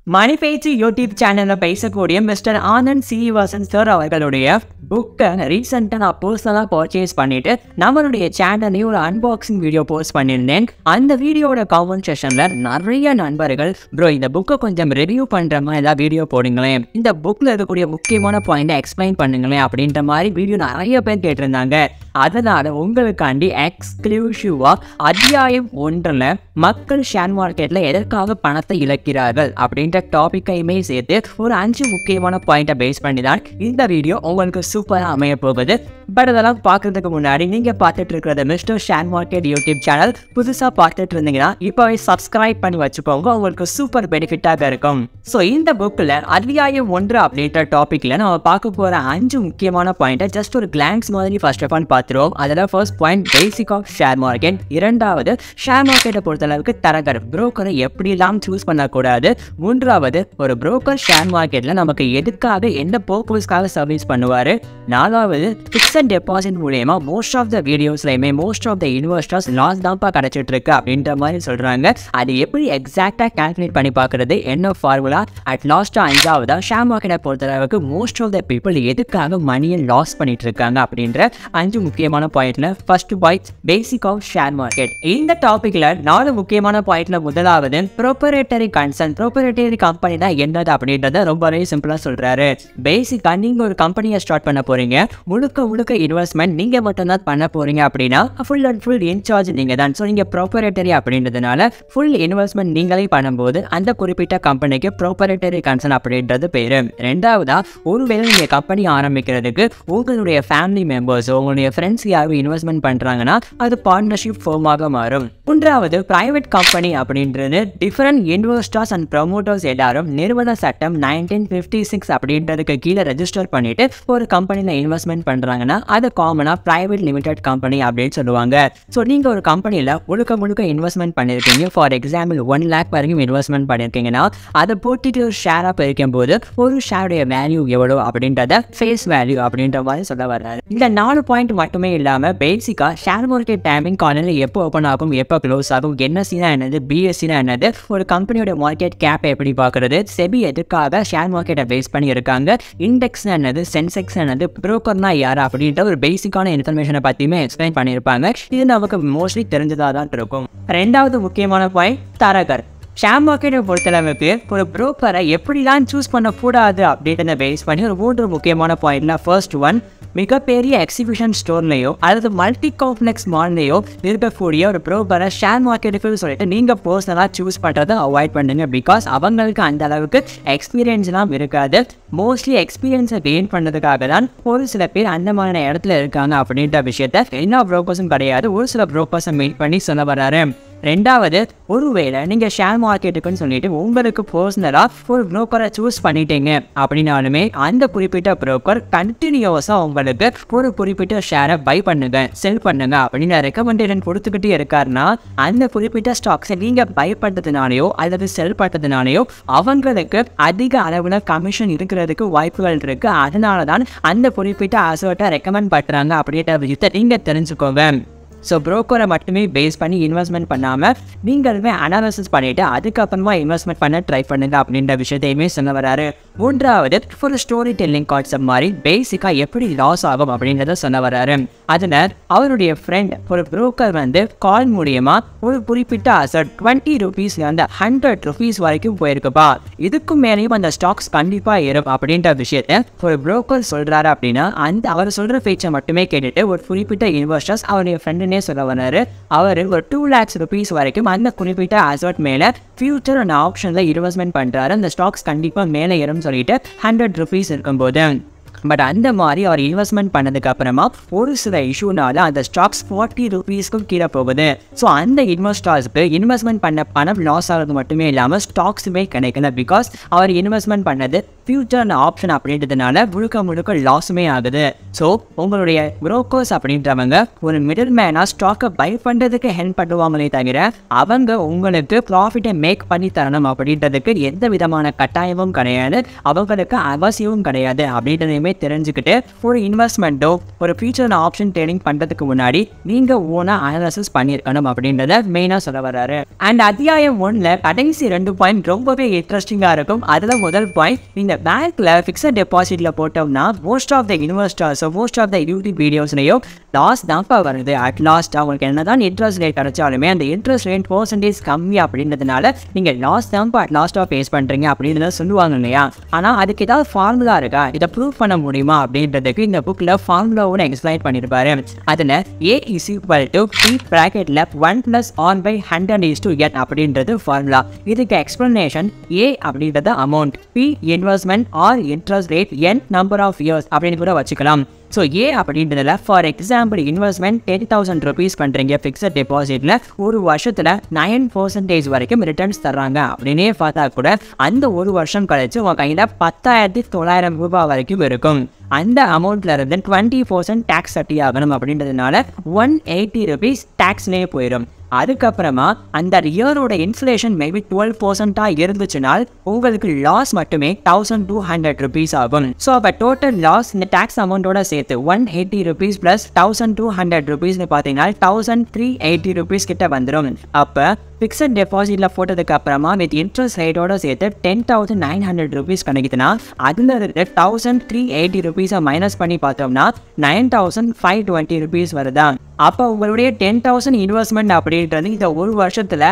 மணி பேச்சு யூடியூப் சேனலில் பேசக்கூடிய மிஸ்டர் ஆனந்த் சீனிவாசன் சார் அவர்களுடைய புக்கை ரீசெண்டாக நான் பர்சனலாக பர்ச்சேஸ் பண்ணிவிட்டு நம்மளுடைய சேனல்லையும் ஒரு அன்பாக்சிங் வீடியோ போஸ்ட் பண்ணியிருந்தேன். அந்த வீடியோட காமெண்ட் செஷனில் நிறைய நண்பர்கள் ப்ரோ இந்த புக்கை கொஞ்சம் ரிவ்யூ பண்ணுற மாதிரி ஏதாவது வீடியோ போடுங்களேன், இந்த புக்கில் இருக்கக்கூடிய முக்கியமான பாயிண்ட்டை எக்ஸ்பிளைன் பண்ணுங்களேன் அப்படின்ற மாதிரி வீடியோ நிறைய பேர் கேட்டிருந்தாங்க. அதனால் உங்களுக்காண்டி எக்ஸ்க்ளூசிவாக அத்தியாயம் 1 மக்கள் ஷேர் மார்க்கெட்டில் எதற்காக பணத்தை இழக்கிறார்கள் அப்படின்ற டாபிக்கையுமே சேர்த்து ஒரு 5 முக்கியமான பாயிண்ட்டை பேஸ் பண்ணி தான் இந்த வீடியோ உங்களுக்கு சூப்பராக அமைய போகுது. பட் அதெல்லாம் பார்க்கறதுக்கு முன்னாடி நீங்கள் பார்த்துட்டு இருக்கிறது mister share market YouTube channel. புதுசாக பார்த்துட்டு இருந்தீங்கன்னா இப்போவே சப்ஸ்கிரைப் பண்ணி வச்சுக்கோங்க, உங்களுக்கு சூப்பர் பெனிஃபிட்டாக இருக்கும். ஸோ இந்த புக்கில் அத்தியாயம் 1 அப்படின்ற டாப்பிக்கில் நம்ம பார்க்க போகிற 5 முக்கியமான பாயிண்ட்டை ஜஸ்ட் ஒரு கிளான்ஸ் மாதிரி ஃபர்ஸ்ட் ஆஃப் ஆல் பார்த்துருவோம். அதில் first point basic of share market. இரண்டாவது ஷேர் மார்க்கெட்டை பொறுத்தளவுக்கு தரகர் புரோக்கரை எப்படிலாம் சூஸ் பண்ணக்கூடாது. மூன்றாவது ஒரு புரோக்கர் ஷேர் மார்க்கெட்டில் நமக்கு எதுக்காக எந்த பர்பஸ்க்காக சர்வீஸ் பண்ணுவார். நாலாவது ஃபிக்ஸட் டெபாசிட் மூலயமா மோஸ்ட் ஆஃப் த வீடியோஸ்லையுமே most of the investors loss தான்ப்பா கிடச்சிட்டு இருக்கு அப்படின்ற மாதிரி சொல்கிறாங்க. அது எப்படி எக்ஸாக்டாக கால்குலேட் பண்ணி பார்க்குறது, என்ன ஃபார்முலா. அட் லாஸ்ட்டாக 5ஆவதா ஷேர் மார்க்கெட்டை பொறுத்தளவுக்கு மோஸ்ட் ஆஃப் த பீப்புள் எதுக்காக மணியை லாஸ் பண்ணிட்டு இருக்காங்க அப்படின்ற 5 முக்கியமான பாயிண்ட்ல first point basic of share market. இந்த டாபிக்ல 4 முக்கியமான பாயிண்ட்ல முதலாவது ப்ரொப்ரைட்டரி கன்சர்ன். ப்ரொப்ரைட்டரி கம்பெனி தான் என்னது அப்படின்றத ரொம்பவே சிம்பிளா சொல்றாரு. பேசிக்கா நீங்க ஒரு கம்பெனியை ஸ்டார்ட் பண்ண போறீங்க, முழுக்க இன்வெஸ்ட்மெண்ட் நீங்க மட்டும் தான் பண்ண போறீங்க அப்படின்னா ஃபுல் அண்ட் ஃபுல் இன்சார்ஜ் நீங்க தான். ஸோ நீங்க ப்ரொப்ரைட்டரி அப்படின்றதுனால ஃபுல் இன்வெஸ்ட்மெண்ட் நீங்களே பண்ணும்போது அந்த குறிப்பிட்ட கம்பெனிக்கு ப்ரொப்ரைட்டரி கன்சர்ன் அப்படின்றது பேரு. ரெண்டாவதா ஒருவேளை நீங்க கம்பெனி ஆரம்பிக்கிறதுக்கு உங்களுடைய ஃபேமிலி மெம்பர்ஸ் உங்களுடைய ஃப்ரெண்ட்ஸ் யாரும் இன்வெஸ்ட்மெண்ட் பண்றாங்கன்னா அது பார்ட்னர்ஷிப் ஃபார்மாக மாறும். மூன்றாவது பிரைவேட் கம்பெனி அப்படின்றது டிஃபரெண்ட் இன்வெஸ்டர்ஸ் அண்ட் ப்ரமோட்டர்ஸ் எல்லாரும் நிறுவன சட்டம் 1956 அப்படின்றதுக்கு கீழே ரெஜிஸ்டர் பண்ணிட்டு ஒரு கம்பெனியில் இன்வெஸ்ட்மெண்ட் பண்றாங்கன்னா அது காமனா பிரைவேட் லிமிடெட் கம்பெனி அப்படின்னு சொல்லுவாங்க. ஸோ நீங்க ஒரு கம்பெனியில் முழுக்க இன்வெஸ்ட்மெண்ட் பண்ணிருக்கீங்க. ஃபார் எக்ஸாம்பிள் 1 lakh வரைக்கும் இன்வெஸ்ட்மெண்ட் பண்ணிருக்கீங்கன்னா அதை போட்டுட்டு ஒரு ஷேரா பிரிக்கும் போது ஒரு ஷேருடைய வேல்யூ எவ்வளோ அப்படின்றத ஃபேஸ் வேல்யூ அப்படின்ற மாதிரி சொல்ல வர்றாரு. இந்த 4 பாயிண்ட் மட்டுமே இல்லாமல் பேசிக்கா ஷேர் மார்க்கெட் டைமிங் காலையில் எப்போ ஓப்பன் ஆகும், எப்போ க்ளோஸ் ஆகும், என்எஸ்சினா என்னது, பிஎஸ்சினா என்னது, ஒரு கம்பெனியோட மார்க்கெட் கேப் எப்படி பார்க்கறது, செபி எதுக்காக ஷேர் மார்க்கெட்டை பேஸ் பண்ணி இருக்காங்க, இண்டெக்ஸ் என்னது, சென்செக்ஸ் என்னது, புரோக்கர்னா யார் அப்படின்ற ஒரு பேசிக்கான இன்ஃபர்மேஷனை பற்றியுமே எக்ஸ்பிளைன் பண்ணியிருப்பாங்க. இது நமக்கு மோஸ்ட்லி தெரிஞ்சதாக தான் இருக்கும். ரெண்டாவது முக்கியமான பாயிண்ட் தரகர். ஷேர் மார்க்கெட்டை பொறுத்தளவுக்கு ஒரு புரோக்கரை எப்படிலாம் சூஸ் பண்ணக்கூடாது அப்படின்றத பேஸ் பண்ணி ஒரு 3 முக்கியமான பாயிண்ட்ல ஃபர்ஸ்ட் ஒன், மிகப்பெரிய எக்ஸிபிஷன் ஸ்டோர்லையோ அல்லது மல்டி காம்ப்ளெக்ஸ் மால்லையோ இருக்கக்கூடிய ஒரு புரோக்கரை ஷேர் மார்க்கெட்டுக்கு சொல்லிட்டு நீங்கள் பர்சனலாக சூஸ் பண்ணுறதை அவாய்ட் பண்ணுங்க. பிகாஸ் அவங்களுக்கு அந்த அளவுக்கு எக்ஸ்பீரியன்ஸ்லாம் இருக்காது. மோஸ்ட்லி எக்ஸ்பீரியன்ஸை கெயின் பண்ணுறதுக்காக தான் ஒரு சில பேர் அந்த மாதிரியான இடத்துல இருக்காங்க அப்படின்ற விஷயத்த எல்லா புரோக்கர்ஸும் கிடையாது, ஒரு சில புரோக்கர்ஸை மீட் பண்ணி சொல்ல வர்றாரு. ரெண்டாவது ஒருவேளை நீங்கள் ஷேர் மார்க்கெட்டுக்குன்னு சொல்லிட்டு உங்களுக்கு பர்சனலாக ஒரு புரோக்கரை சூஸ் பண்ணிட்டீங்க அப்படின்னாலுமே அந்த குறிப்பிட்ட புரோக்கர் கண்டினியூஸாக உங்களுக்கு ஒரு குறிப்பிட்ட ஷேரை பை பண்ணுங்க, செல் பண்ணுங்க அப்படின்னு ரெக்கமெண்டேஷன் கொடுத்துக்கிட்டே இருக்காருன்னா அந்த குறிப்பிட்ட ஸ்டாக்ஸை நீங்கள் பை பண்ணுறதுனாலையோ அல்லது செல் பண்ணுறதுனாலையோ அவங்களுக்கு அதிக அளவில் கமிஷன் இருக்கிறதுக்கு வாய்ப்புகள் இருக்கு. அதனால தான் அந்த குறிப்பிட்ட அசர்ட்டை ரெக்கமெண்ட் பண்ணுறாங்க அப்படின்ற விஷயத்தை நீங்கள் தெரிஞ்சுக்கோங்க. ஸோ புரோக்கரை மட்டுமே பேஸ் பண்ணி இன்வெஸ்ட்மெண்ட் பண்ணாமல் நீங்களுமே அனாலிசிஸ் பண்ணிவிட்டு அதுக்கப்புறமா இன்வெஸ்ட்மெண்ட் பண்ண ட்ரை பண்ணுங்க அப்படின்ற விஷயத்தையுமே சொல்ல வராரு. மூன்றாவது ஒரு ஸ்டோரி டெல்லிங் கான்செப்ட் மாதிரி பேசிக்காக எப்படி லாஸ் ஆகும் அப்படின்றத சொல்ல வராரு. அதில் அவருடைய ஃப்ரெண்ட் ஒரு புரோக்கர் கால் மூலியமா ஒரு குறிப்பிட்ட அசட் 20 rupeesலேருந்து 100 rupees வரைக்கும் போயிருக்குப்பா, இதுக்கும் மேலேயும் அந்த ஸ்டாக்ஸ் கண்டிப்பாக ஏறும் அப்படின்ற விஷயத்த ஒரு புரோக்கர் சொல்கிறாரு அப்படின்னா அந்த அவர் சொல்கிற பேச்சை மட்டுமே கேட்டுட்டு ஒரு குறிப்பிட்ட இன்வெஸ்டர்ஸ் அவருடைய ஃப்ரெண்டு சொல்ல வராரு. அவர் ஒரு 2 lakhs rupees வரைக்கும் அந்த குறிப்பிட்ட அசட் மேல ஃபியூச்சர் அண்ட் ஆப்ஷன்ல இன்வெஸ்ட்மெண்ட் பண்றாரு. அந்த ஸ்டாக்ஸ் கண்டிப்பா மேலே ஏறும் சொல்லிட்டு 100 rupees இருக்கும்போது பட் அந்த மாதிரி அவர் இன்வெஸ்ட்மெண்ட் பண்ணதுக்கு அப்புறமா ஒரு சில இஷ்யூனால அந்த ஸ்டாக்ஸ் 40 rupeesக்கும் கீழே போகுது. ஸோ அந்த இன்வெஸ்டர்ஸ்க்கு இன்வெஸ்ட்மெண்ட் பண்ண பணம் லாஸ் ஆகிறது மட்டுமே இல்லாமல் ஸ்டாக்ஸுமே கிடைக்கல. பிகாஸ் அவர் இன்வெஸ்ட்மெண்ட் பண்ணது ஃபியூச்சர் ஆப்ஷன் அப்படின்றதுனால முழுக்க லாஸுமே ஆகுது. ஸோ உங்களுடைய புரோக்கர்ஸ் அப்படின்றவங்க ஒரு மிடில் மேனாக ஸ்டாக்கை பை பண்ணுறதுக்கு ஹெல்ப் பண்ணுவாங்களே தவிர அவங்க உங்களுக்கு ப்ராஃபிட்டை மேக் பண்ணி தரணும் அப்படின்றதுக்கு எந்த விதமான கட்டாயமும் கிடையாது, அவங்களுக்கு அவசியமும் கிடையாது அப்படின்றதையுமே தெரிஞ்சுக்கிட்டு ஒரு இன்வெஸ்ட்மெண்ட்டோ ஒரு ஃபியூச்சர் ஆப்ஷன் ட்ரேடிங் பண்ணுறதுக்கு முன்னாடி நீங்கள் ஓனாக அனாலிசிஸ் பண்ணியிருக்கணும் அப்படின்றத மெயினாக சொல்ல வர்றாரு. அண்ட் அத்தியாயம் 1ல் கடைசி 2 பாயிண்ட் ரொம்பவே இன்ட்ரெஸ்டிங்காக இருக்கும். அதில் முதல் பாயிண்ட், இந்த பேங்க்கில் ஃபிக்ஸட் டெபாசிட்டில் போட்டோம்னா மோஸ்ட் ஆஃப் த இன்வெஸ்டர்ஸோ மோஸ்ட் ஆஃப் த யூடியூப் வீடியோஸ்லையும் லாஸ் தான்ப்பா வருது. அட் லாஸ்ட் அவங்களுக்கு என்ன தான் இன்ட்ரெஸ்ட் ரேட் கிடைச்சாலுமே அந்த இன்ட்ரெஸ்ட் ரேட் பர்சன்டேஜ் கம்மி அப்படின்றதுனால நீங்கள் லாஸ் தான்ப்பா அட் லாஸ்ட்டாக ஃபேஸ் பண்ணுறீங்க அப்படின்றத சொல்லுவாங்க இல்லையா. ஆனால் அதுக்கு ஏதாவது ஃபார்முலா இருக்கா, இதை ப்ரூவ் பண்ண முடியுமா அப்படின்றதுக்கு இந்த புக்கில் ஃபார்முலாவோட எக்ஸ்பிளைன் பண்ணியிருப்பாரு. அதில் A is equal to P bracketல 1 plus R by 100 is to N அப்படின்றது ஃபார்முலா. இதுக்கு எக்ஸ்பிளனேஷன் A அப்படின்றது amount, P investment, R interest rate, N number of years அப்படின்னு கூட வச்சுக்கலாம். ஸோ A அப்படின்றதுல ஃபார் எக்ஸாம்பிள் இன்வெஸ்ட்மெண்ட் 10,000 rupees பண்ணுறீங்க ஃபிக்ஸட் டெபாசிட்டில், ஒரு வருஷத்தில் 9% வரைக்கும் ரிட்டர்ன்ஸ் தர்றாங்க அப்படின்னே பார்த்தா கூட அந்த ஒரு வருஷம் கழிச்சு உங்கள் கையில் 10,900 ரூபாய் வரைக்கும் இருக்கும். அந்த அமௌண்ட்டில் இருந்து 20% டேக்ஸ் கட்டி ஆகணும் அப்படின்றதுனால 180 rupees டேக்ஸ்லேயே போயிடும். அதுக்கப்புறமா அந்த இயரோட இன்ஃப்ளேஷன் மேபி 12% இருந்துச்சுனால் உங்களுக்கு லாஸ் மட்டுமே 1,200 rupees ஆகும். ஸோ அப்போ டோட்டல் லாஸ் இந்த டேக்ஸ் அமௌண்ட்டோட சேர்த்து 180 rupees ப்ளஸ் 1,200 rupeesனு பார்த்தீங்கன்னா 1,380 rupees கிட்ட வந்துடும். அப்போ ஃபிக்ஸட் டெபாசிட்டில் போட்டதுக்கு அப்புறமா வித் இன்ட்ரெஸ்ட் ரேட்டோட சேர்த்து 10,900 rupees கிடைக்குதுன்னா அதில் இருந்து 1,380 rupees மைனஸ் பண்ணி பார்த்தோம்னா 9,520 rupees வருதா. அப்போ உங்களுடைய 10,000 இன்வெஸ்ட்மெண்ட் அப்படின்றது இந்த ஒரு வருஷத்தில்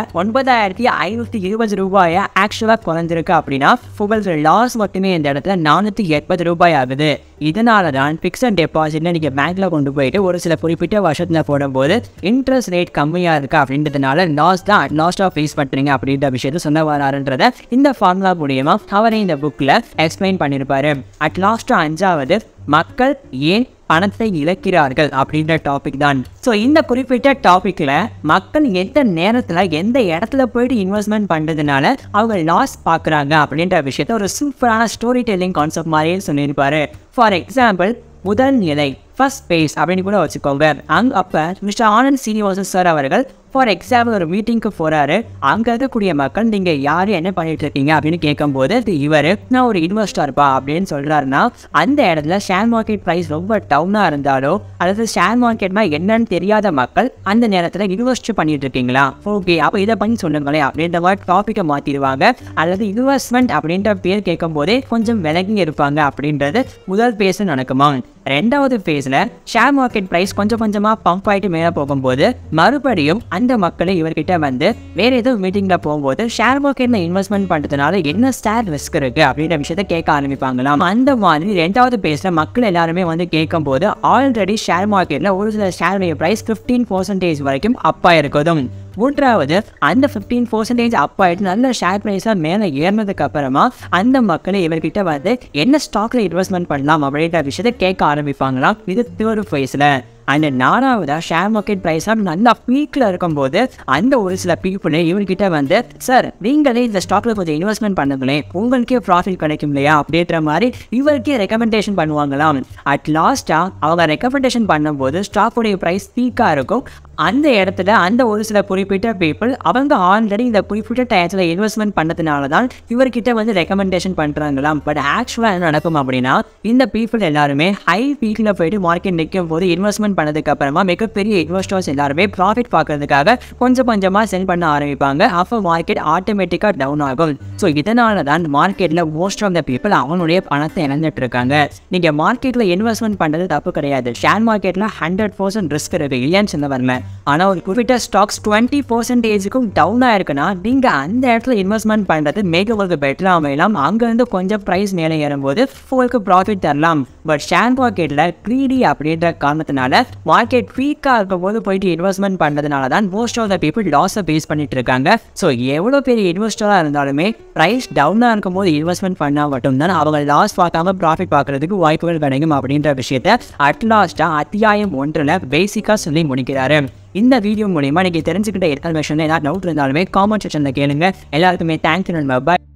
9,520 ரூபாயை ஆக்சுவலாக குறைஞ்சிருக்கு அப்படின்னா உங்களுக்கு லாஸ் மட்டுமே இந்த இடத்துல 480 ரூபாய் ஆகுது. இதனால தான் ஃபிக்ஸட் டெபாசிட்டில் நீங்கள் பேங்க்கில் கொண்டு போயிட்டு ஒரு சில குறிப்பிட்ட வருஷத்தில் போடும்போது இன்ட்ரெஸ்ட் ரேட் கம்மியாக இருக்குது அப்படின்றதுனால லாஸ் தான் லாஸ்ட்டாக ஃபேஸ் பண்ணுறீங்க அப்படின்ற விஷயத்தை சொன்ன வராருன்றதை இந்த ஃபார்முலா மூலியமா அவரை இந்த புக்கில் எக்ஸ்பிளைன் பண்ணியிருப்பாரு. அட் லாஸ்ட்டு 5வது மக்கள் ஏன் பணத்தை இழக்கிறார்கள் அப்படின்ற டாபிக் தான். ஸோ இந்த குறிப்பிட்ட டாப்பிக்கில் மக்கள் எந்த நேரத்தில் எந்த இடத்துல போயிட்டு இன்வெஸ்ட்மெண்ட் பண்ணுறதுனால அவங்க லாஸ் பார்க்குறாங்க அப்படின்ற விஷயத்த ஒரு சூப்பரான ஸ்டோரி டெல்லிங் கான்செப்ட் மாதிரியே சொல்லியிருப்பாரு. ஃபார் எக்ஸாம்பிள் முதல் நிலை ஃபர்ஸ்ட் பேஸ் அப்படின்னு கூட வச்சுக்கோங்க. அப்போ மிஸ்டர் ஆனந்த் சீனிவாசன் சார் அவர்கள் ஃபார் எக்ஸாம்பிள் ஒரு மீட்டிங்க்கு போகிறாரு. அங்கே இருக்கக்கூடிய மக்கள் நீங்கள் யார் என்ன பண்ணிட்டு இருக்கீங்க அப்படின்னு கேட்கும்போது இவர் நான் ஒரு இன்வெஸ்டர்ப்பா அப்படின்னு சொல்கிறாருன்னா அந்த இடத்துல ஷேர் மார்க்கெட் ப்ரைஸ் ரொம்ப டவுனாக இருந்தாலோ அல்லது ஷேர் மார்க்கெட்னா என்னன்னு தெரியாத மக்கள் அந்த நேரத்தில் இன்வெஸ்ட் பண்ணிட்டு இருக்கீங்களா, ஓகே அப்போ இதை பண்ணி சொல்லுங்களேன் அப்படின்ற மாதிரி டாப்பிக்கை மாற்றிடுவாங்க. அல்லது இன்வெஸ்ட்மெண்ட் அப்படின்ற பேர் கேட்கும் போதே கொஞ்சம் விலகி இருப்பாங்க அப்படின்றது முதல் பேஸில் நடக்குமா. 2வது ஃபேஸில் ஷேர் மார்க்கெட் ப்ரைஸ் கொஞ்சம் கொஞ்சமாக பம்ப் ஆகிட்டு மேலே போகும்போது மறுபடியும் அந்த மக்களை இவர்கிட்ட வந்து வேறு ஏதோ மீட்டிங்கில் போகும்போது ஷேர் மார்க்கெட்டில் இன்வெஸ்ட்மெண்ட் பண்ணுறதுனால என்ன ஷேர் ரிஸ்க் இருக்குது அப்படின்ற விஷயத்தை கேட்க ஆரம்பிப்பாங்களாம். அந்த மாதிரி 2வது பேஸில் மக்கள் எல்லாருமே வந்து கேட்கும்போது ஆல்ரெடி ஷேர் மார்க்கெட்டில் ஒரு சில ஷேருடைய ப்ரைஸ் 15% வரைக்கும் அப்பாக இருக்குதும். 3வது அந்த 15% அப் ஆகிட்டு நல்ல ஷேர் ப்ரைஸாக மேலே ஏறினதுக்கு அப்புறமா அந்த மக்களை இவர்கிட்ட வந்து என்ன ஸ்டாக்ல இன்வெஸ்ட்மெண்ட் பண்ணலாம் அப்படின்ற விஷயத்தை கேட்க ஆரம்பிப்பாங்களாம். இது 3rd ஃபேஸில். அண்ட் 4வது ஷேர் மார்க்கெட் ப்ரைஸாக நல்லா பீக்கில் இருக்கும்போது அந்த ஒரு சில பீப்புளே இவர்கிட்ட வந்து சார் நீங்களே இந்த ஸ்டாக்ல கொஞ்சம் இன்வெஸ்ட்மெண்ட் பண்ணுங்களேன் உங்களுக்கே ப்ராஃபிட் கிடைக்கும் இல்லையா அப்படின்ற மாதிரி இவருக்கே ரெக்கமெண்டேஷன் பண்ணுவாங்களாம். அட் லாஸ்ட்டாக அவங்க ரெக்கமெண்டேஷன் பண்ணும்போது ஸ்டாக்குடைய ப்ரைஸ் பீக்காக இருக்கும். அந்த இடத்துல அந்த ஒரு சில குறிப்பிட்ட பீப்புள் அவங்க ஆல்ரெடி இந்த குறிப்பிட்ட டயத்தில் இன்வெஸ்ட்மெண்ட் பண்ணதுனால தான் இவர்கிட்ட வந்து ரெக்கமெண்டேஷன் பண்ணுறாங்களாம். பட் ஆக்சுவலாக என்ன நடக்கும் அப்படின்னா இந்த பீப்புள் எல்லாருமே ஹை பீக்கில் போயிட்டு மார்க்கெட் நிற்கும் போது இன்வெஸ்ட்மெண்ட் பண்ணதுக்கு அப்புறமா மிகப்பெரிய இன்வெஸ்டர்ஸ் எல்லாருமே ப்ராஃபிட் பார்க்கறதுக்காக கொஞ்சம் கொஞ்சமாக செல் பண்ண ஆரம்பிப்பாங்க. அப்போ மார்க்கெட் ஆட்டோமேட்டிக்காக டவுன் ஆகும். ஸோ இதனால தான் மார்க்கெட்டில் மோஸ்ட் ஆஃப் த பீப்புள் அவனுடைய பணத்தை இழந்துட்டு இருக்காங்க. நீங்கள் மார்க்கெட்டில் இன்வெஸ்ட்மெண்ட் பண்ணுறது தப்பு கிடையாது. ஷேர் மார்க்கெட்டில் 100% ரிஸ்க் இருக்குது இல்லையான்னு சொல்ல வரல. ஆனால் ஒரு குறிப்பிட்ட ஸ்டாக்ஸ் 20%க்கும் டவுனாக இருக்குன்னா நீங்கள் அந்த இடத்துல இன்வெஸ்ட்மெண்ட் பண்ணுறது மேக் உங்களுக்கு பெட்டராக அமையலாம். அங்கேருந்து கொஞ்சம் ப்ரைஸ் மேலே ஏறும்போது உங்களுக்கு ப்ராஃபிட் தரலாம். பட் ஷேர் மார்க்கெட்டில் க்ரீடி அப்படின்ற காரணத்தினால மார்க்கெட் வீக்காக இருக்கும் போது போயிட்டு இன்வெஸ்ட்மெண்ட் பண்ணுறதுனால தான் மோஸ்ட் ஆஃப் த பீப்புள் லாஸை பேஸ் பண்ணிட்டு இருக்காங்க. ஸோ எவ்வளோ பெரிய இன்வெஸ்டராக இருந்தாலுமே ப்ரைஸ் டவுனாக இருக்கும் போது இன்வெஸ்ட்மெண்ட் பண்ணால் மட்டும்தான் அவங்க லாஸ் பார்க்காம ப்ராஃபிட் பார்க்கறதுக்கு வாய்ப்புகள் கிடைக்கும் அப்படின்ற விஷயத்தை அட்லாஸ்ட்டாக அத்தியாயம் 1ல் பேசிக்காக சொல்லி முடிக்கிறாரு. இந்த வீடியோ மூலிமா நீங்கள் தெரிஞ்சுக்கிட்ட இன்ஃபர்மேஷன் ஏதாவது டவுட் இருந்தாலுமே காமெண்ட் செக்ஷனில் கேளுங்க. எல்லாருக்குமே தேங்க்யூ. பாய்.